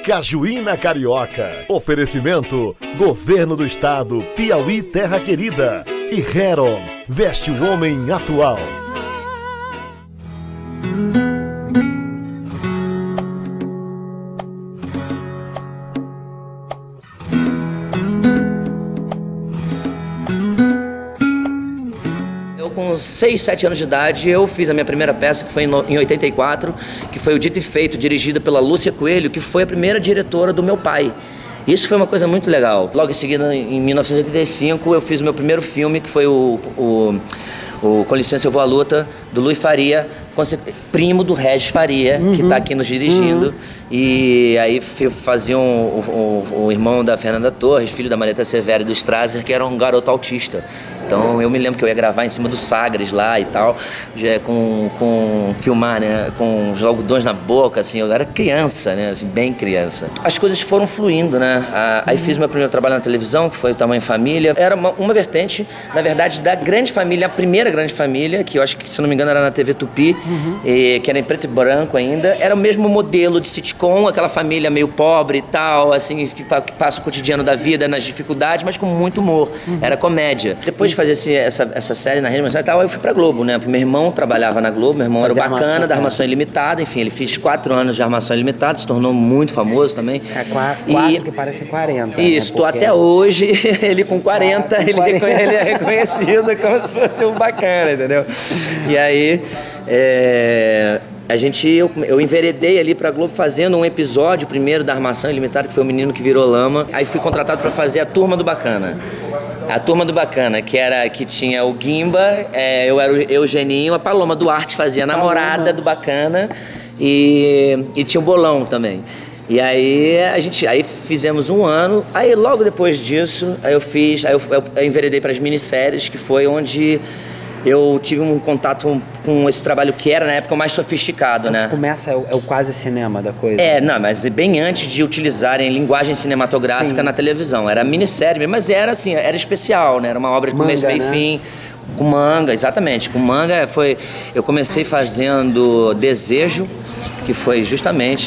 Cajuína Carioca. Oferecimento: Governo do Estado, Piauí Terra Querida. E Heron, veste o homem atual. Com 6, 7 anos de idade, eu fiz a minha primeira peça, que foi em 84, que foi o Dito e Feito, dirigida pela Lúcia Coelho, que foi a primeira diretora do meu pai. Isso foi uma coisa muito legal. Logo em seguida, em 1985, eu fiz o meu primeiro filme, que foi o Com Licença Eu Vou à Luta, do Luiz Faria, primo do Regis Faria, que está aqui nos dirigindo. E aí faziam o irmão da Fernanda Torres, filho da Marieta Severo e do Strasser, que era um garoto autista. Então eu me lembro que eu ia gravar em cima do Sagres lá e tal, já com filmar, né, com os algodões na boca, assim, eu era criança, né, assim, bem criança. As coisas foram fluindo, né, aí fiz meu primeiro trabalho na televisão, que foi o Tamanho Família. Era uma vertente, na verdade, da Grande Família, a primeira Grande Família, que eu acho que, se não me engano, era na TV Tupi, que era em preto e branco ainda. Era o mesmo modelo de sitcom, aquela família meio pobre e tal, assim, que passa o cotidiano da vida nas dificuldades, mas com muito humor. Era comédia. Depois de fazer essa série na Rede Nacional e tal, eu fui pra Globo, né? Porque meu irmão trabalhava na Globo, meu irmão era o Bacana, da Armação Ilimitada, enfim, ele fez 4 anos de Armação Ilimitada, se tornou muito famoso também. É 4 que parecem 40. Isso, né? até hoje, ele com 40, ele é reconhecido como se fosse um Bacana, entendeu? E aí, eu enveredei ali pra Globo fazendo um episódio primeiro da Armação Ilimitada, que foi o Menino que Virou Lama. Aí fui contratado pra fazer a Turma do Bacana. A Turma do Bacana, que tinha o Guimba, eu era o Eugeninho, a Paloma Duarte fazia a namorada do Bacana e tinha o Bolão também. E aí aí fizemos um ano, aí logo depois disso, eu enveredei para as minisséries, que foi onde eu tive um contato com esse trabalho que era, na época, o mais sofisticado, né? Começa, é o quase cinema da coisa. Não, mas bem antes de utilizarem linguagem cinematográfica na televisão. Era minissérie, mas era assim, era especial, né? Era uma obra de começo, meio e fim. Com manga, exatamente. Com manga eu comecei fazendo Desejo, que foi justamente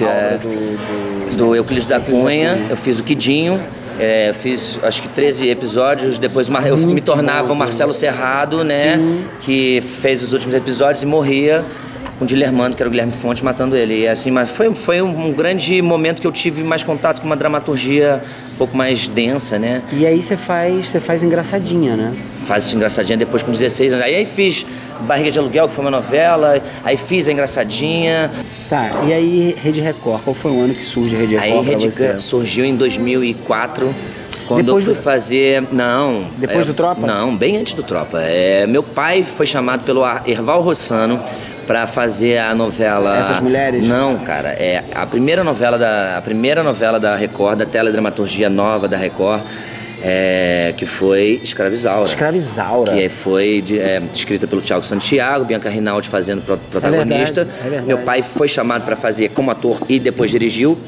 do Euclides da Cunha. Eu fiz o Quidinho. Fiz acho que 13 episódios, depois eu me tornava o Marcelo Serrado, né? Sim. Que fez os últimos episódios e morria com o Dilermando, que era o Guilherme Fontes, matando ele. E assim, mas foi um grande momento que eu tive mais contato com uma dramaturgia um pouco mais densa, né? E aí você faz Engraçadinha, né? Faz Engraçadinha depois com 16 anos. Aí fiz Barriga de Aluguel, que foi uma novela, aí fiz a Engraçadinha. Tá, e aí Rede Record, qual foi o ano que surge a Rede Record pra você? Rede surgiu em 2004, quando depois eu fui fazer... Não. Depois do Tropa? Não, bem antes do Tropa. Meu pai foi chamado pelo Erval Rossano para fazer a novela... Essas Mulheres? Não, cara, a primeira novela da Record, da teledramaturgia nova da Record, que foi Escravizaura. Escravizaura. Que foi escrita pelo Thiago Santiago, Bianca Rinaldi fazendo protagonista. É verdade. Meu pai foi chamado para fazer como ator e depois dirigiu.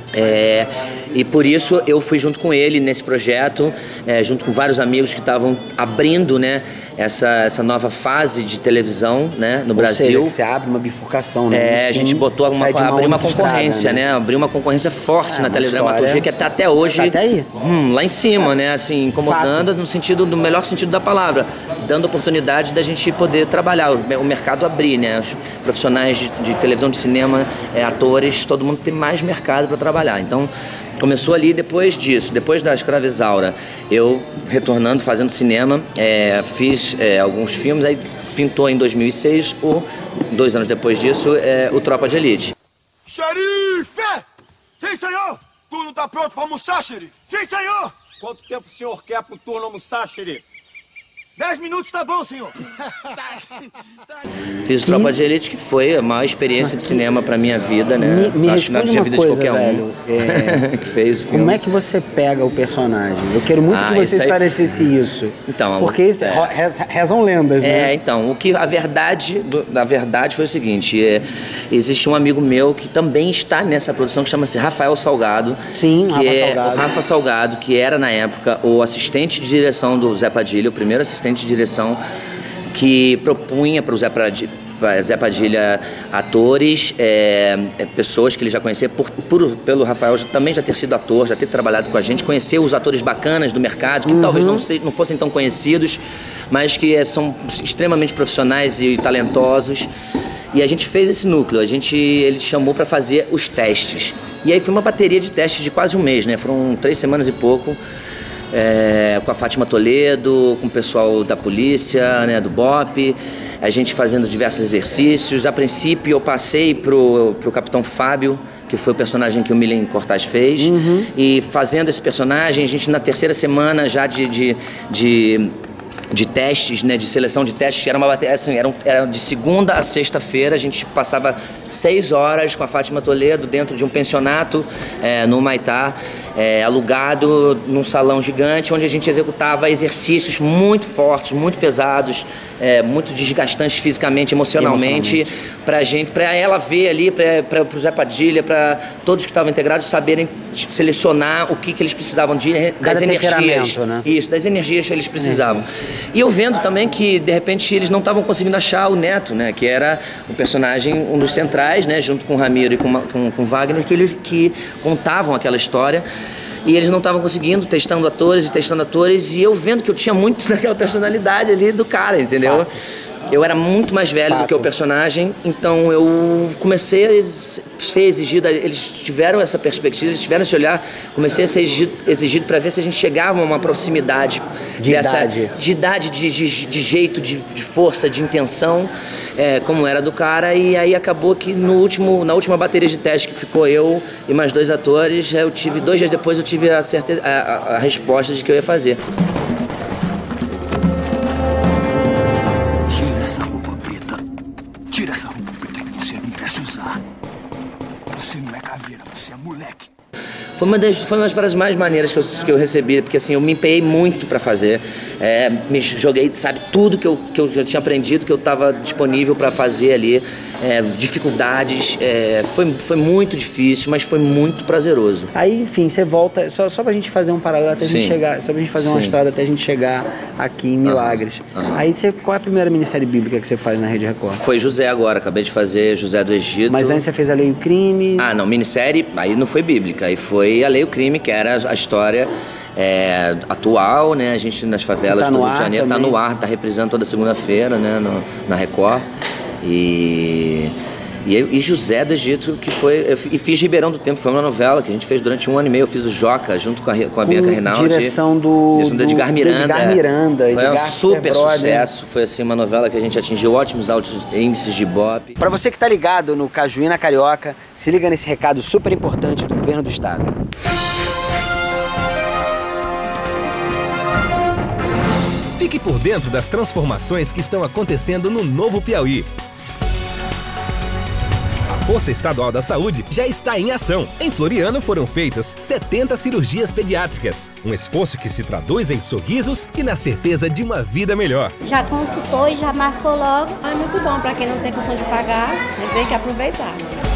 E por isso eu fui junto com ele nesse projeto, junto com vários amigos que estavam abrindo, né, essa nova fase de televisão, né, no Brasil. Ou seja, que você abre uma bifurcação, né? A gente botou abriu uma concorrência, estrada, né? Abriu uma concorrência forte na teledramaturgia, que tá até hoje tá até aí. Lá em cima, né, assim, incomodando no melhor sentido da palavra, dando oportunidade da gente poder trabalhar, o mercado abrir, né, os profissionais de televisão, de cinema, atores, todo mundo tem mais mercado para trabalhar. Então começou ali depois disso, depois da Escravizaura, eu retornando, fazendo cinema, fiz alguns filmes, aí pintou em 2006, 2 anos depois disso, o Tropa de Elite. Xerife! Sim, senhor! Turno tá pronto pra almoçar, xerife? Sim, senhor! Quanto tempo o senhor quer pro turno almoçar, xerife? 10 minutos tá bom, senhor. Fiz o Tropa de Elite, que foi a maior experiência de cinema pra minha vida, né? Acho que não tinha vida coisa, de qualquer velho, que fez o filme. Como é que você pega o personagem? Eu quero muito que você esclarecesse isso. Então, porque rezam lendas, né? Então, a verdade foi o seguinte, existe um amigo meu que também está nessa produção, que chama-se Rafael Salgado. Sim, o Rafa Salgado, que era na época o assistente de direção do Zé Padilha, o primeiro assistente de direção que propunha para o Zé Padilha, Zé Padilha, atores, pessoas que ele já conhecia, pelo Rafael também já ter sido ator, já ter trabalhado com a gente, conhecer os atores bacanas do mercado, que talvez não fossem tão conhecidos, mas que são extremamente profissionais e talentosos. E a gente fez esse núcleo, ele chamou para fazer os testes. E aí foi uma bateria de testes de quase um mês, né? Foram 3 semanas e pouco, com a Fátima Toledo, com o pessoal da polícia, né, do BOPE, a gente fazendo diversos exercícios. A princípio eu passei pro Capitão Fábio, que foi o personagem que o Milen Cortaz fez, e fazendo esse personagem, a gente na 3ª semana já de testes, né, de seleção de testes, era uma bateria, assim, era de segunda a sexta-feira, a gente passava 6 horas com a Fátima Toledo dentro de um pensionato no Humaitá, alugado num salão gigante, onde a gente executava exercícios muito fortes, muito pesados, muito desgastantes fisicamente, emocionalmente, para ela ver ali, para o Zé Padilha, para todos que estavam integrados saberem selecionar o que eles precisavam das energias, né? Isso, das energias que eles precisavam. E eu vendo também que, de repente, eles não estavam conseguindo achar o Neto, né? Que era o personagem, um dos centrais, né? Junto com o Ramiro e com o Wagner, que contavam aquela história. E eles não estavam conseguindo, testando atores, e eu vendo que eu tinha muito daquela personalidade ali do cara, entendeu? Fato. Eu era muito mais velho do que o personagem, então eu comecei a ser exigido, eles tiveram essa perspectiva, eles tiveram esse olhar, comecei a ser exigido para ver se a gente chegava a uma proximidade de idade, de jeito, de força, de intenção, como era do cara. E aí acabou que na última bateria de teste, que ficou eu e mais 2 atores, 2 dias depois eu tive a resposta de que eu ia fazer. Tira essa roupa preta que você não merece usar. Você não é caveira, você é moleque. Foi uma das paradas mais maneiras que eu recebi, porque assim, eu me empenhei muito para fazer, me joguei, sabe, tudo que eu tinha aprendido, que eu estava disponível para fazer ali, dificuldades, foi muito difícil, mas foi muito prazeroso. Aí, enfim, você volta, só pra gente fazer um paralelo até a gente chegar, só pra gente fazer uma estrada até a gente chegar aqui em Milagres. Aí, qual é a primeira minissérie bíblica que você faz na Rede Record? Foi José agora, acabei de fazer José do Egito. Mas antes você fez A Lei e o Crime? Ah, não, minissérie, aí não foi bíblica, aí foi A Lei e o Crime, que era a história atual, né? A gente nas favelas do Rio de Janeiro tá no ar, tá reprisando toda segunda-feira, né? Na Record. E José do Egito, que foi... E fiz Ribeirão do Tempo, foi uma novela que a gente fez durante 1 ano e meio. Eu fiz o Joca, junto com a Bianca Rinaldi. Direção do Edgar Miranda. Foi um super sucesso. Foi assim, uma novela que a gente atingiu ótimos altos índices de Ibope. Pra você que tá ligado no Cajuína Carioca, se liga nesse recado super importante do Governo do Estado. Fique por dentro das transformações que estão acontecendo no Novo Piauí. A Força Estadual da Saúde já está em ação. Em Floriano foram feitas 70 cirurgias pediátricas. Um esforço que se traduz em sorrisos e na certeza de uma vida melhor. Já consultou e já marcou logo. É muito bom para quem não tem condição de pagar, tem que aproveitar.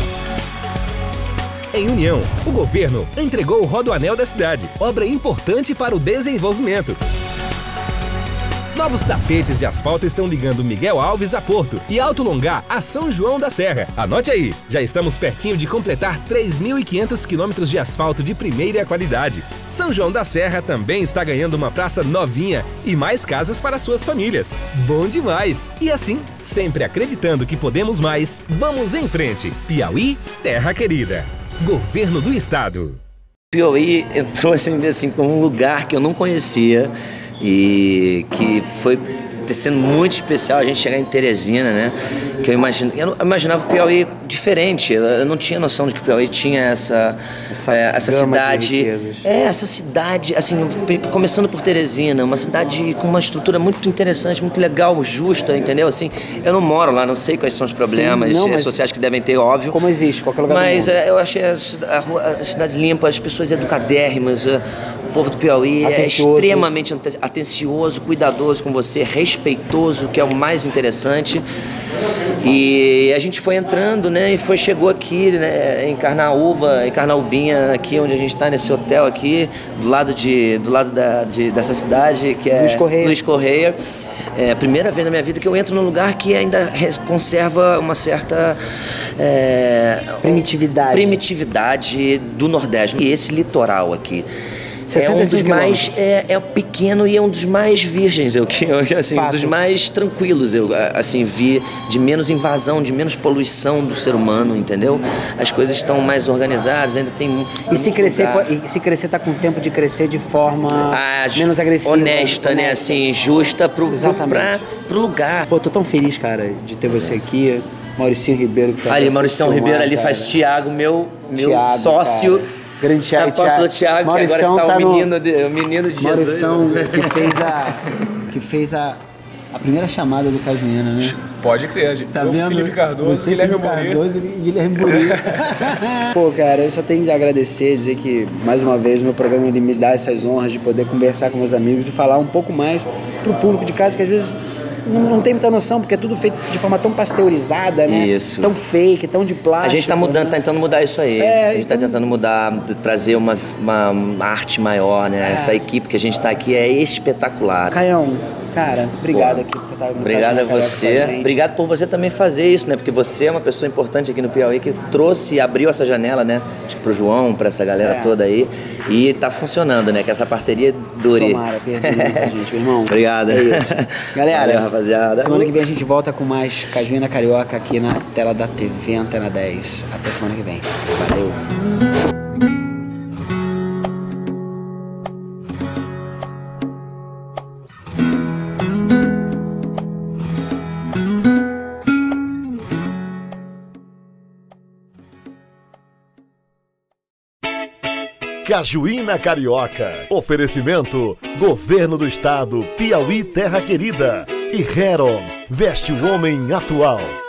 Em União, o governo entregou o Rodoanel da cidade, obra importante para o desenvolvimento. Novos tapetes de asfalto estão ligando Miguel Alves a Porto e Alto Longá a São João da Serra. Anote aí, já estamos pertinho de completar 3.500 quilômetros de asfalto de primeira qualidade. São João da Serra também está ganhando uma praça novinha e mais casas para suas famílias. Bom demais! E assim, sempre acreditando que podemos mais, vamos em frente. Piauí, terra querida. Governo do Estado. Piauí entrou assim como um lugar que eu não conhecia. E que foi sendo muito especial a gente chegar em Teresina, né? Que eu imaginava o Piauí diferente. Eu não tinha noção de que o Piauí tinha essa cidade. Essa cidade, assim, começando por Teresina, uma cidade com uma estrutura muito interessante, muito legal, justa, entendeu? Assim, eu não moro lá, não sei quais são os problemas sociais que devem ter, óbvio. Como existe, qualquer lugar mas do mundo. Eu achei a cidade limpa, as pessoas educadérrimas. O povo do Piauí é extremamente atencioso, cuidadoso com você, respeitoso, que é o mais interessante. E a gente foi entrando, né? E chegou aqui, né, em Carnaúbinha, aqui onde a gente está, nesse hotel aqui, do lado dessa cidade, que é Luiz Correia. É a primeira vez na minha vida que eu entro num lugar que ainda conserva uma certa primitividade do Nordeste. E esse litoral aqui é um dos mais pequeno e é um dos mais virgens, assim, dos mais tranquilos, eu assim vi, de menos invasão, de menos poluição do ser humano, entendeu? As coisas estão mais organizadas, ainda tem e se crescer tá com tempo de crescer de forma menos agressiva, honesta, né, assim, justa pro lugar. Pô, tô tão feliz, cara, de ter você aqui. Mauricinho Ribeiro que tá ali, Mauricinho Ribeiro ali, cara. Faz Thiago, meu sócio, cara. Grande Thiago, apóstolo Thiago, que agora está o menino de Jesus. Maurição, que fez a primeira chamada do Cajuína, né? Pode crer, gente. Tá vendo? Felipe Cardoso, Guilherme Buri. Pô, cara, eu só tenho de agradecer, dizer que, mais uma vez, o meu programa ele me dá essas honras de poder conversar com meus amigos e falar um pouco mais pro público de casa, que às vezes não tem muita noção, porque é tudo feito de forma tão pasteurizada, né? Isso. Tão fake, tão de plástico. A gente tá mudando, né? tá tentando mudar isso aí. A gente tá tentando mudar, trazer uma arte maior, né? Essa equipe que a gente tá aqui é espetacular. Caião, cara, obrigado aqui por estar Obrigado a você. Obrigado por você também fazer isso, né? Porque você é uma pessoa importante aqui no Piauí que trouxe, abriu essa janela, né? Acho que pro João, pra essa galera toda aí. E tá funcionando, né? Que essa parceria dure. Tomara, perdão, gente, meu irmão. Obrigado. É isso. Galera, valeu, rapaziada. Semana que vem a gente volta com mais Cajuína Carioca aqui na tela da TV Antena 10. Até semana que vem. Valeu. Cajuína Carioca. Oferecimento: Governo do Estado, Piauí Terra Querida. E Heron, veste o homem atual.